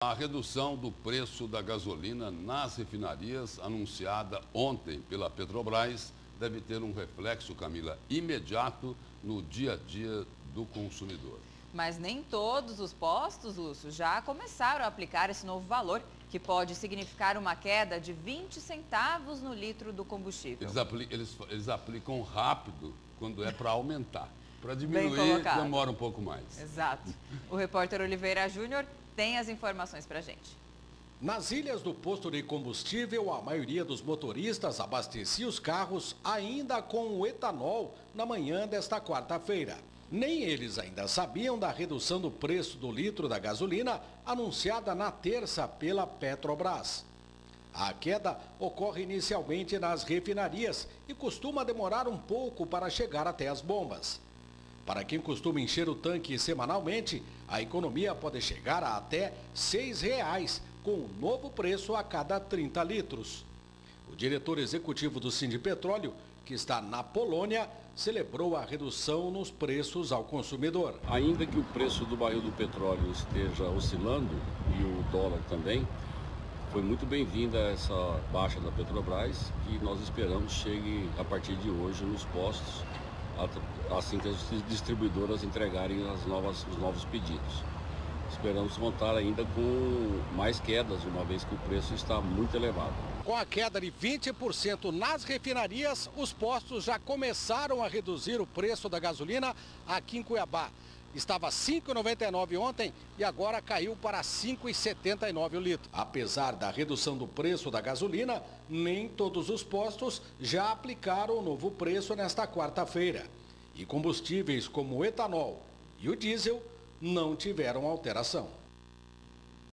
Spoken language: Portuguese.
A redução do preço da gasolina nas refinarias, anunciada ontem pela Petrobras, deve ter um reflexo, Camila, imediato no dia a dia do consumidor. Mas nem todos os postos, Lúcio, já começaram a aplicar esse novo valor, que pode significar uma queda de 20 centavos no litro do combustível. Eles aplicam rápido quando é para aumentar. Para diminuir, demora um pouco mais. Exato. O repórter Oliveira Júnior tem as informações para a gente. Nas ilhas do posto de combustível, a maioria dos motoristas abastecia os carros ainda com o etanol na manhã desta quarta-feira. Nem eles ainda sabiam da redução do preço do litro da gasolina anunciada na terça pela Petrobras. A queda ocorre inicialmente nas refinarias e costuma demorar um pouco para chegar até as bombas. Para quem costuma encher o tanque semanalmente, a economia pode chegar a até R$ 6,00, com o novo preço a cada 30 litros. O diretor executivo do Sindipetróleo, que está na Polônia, celebrou a redução nos preços ao consumidor. Ainda que o preço do barril do petróleo esteja oscilando e o dólar também, foi muito bem-vinda essa baixa da Petrobras, que nós esperamos chegue a partir de hoje nos postos, assim que as distribuidoras entregarem os novos pedidos. Esperamos contar ainda com mais quedas, uma vez que o preço está muito elevado. Com a queda de 20% nas refinarias, os postos já começaram a reduzir o preço da gasolina aqui em Cuiabá. Estava R$ 5,99 ontem e agora caiu para R$ 5,79 o litro. Apesar da redução do preço da gasolina, nem todos os postos já aplicaram o novo preço nesta quarta-feira. E combustíveis como o etanol e o diesel não tiveram alteração.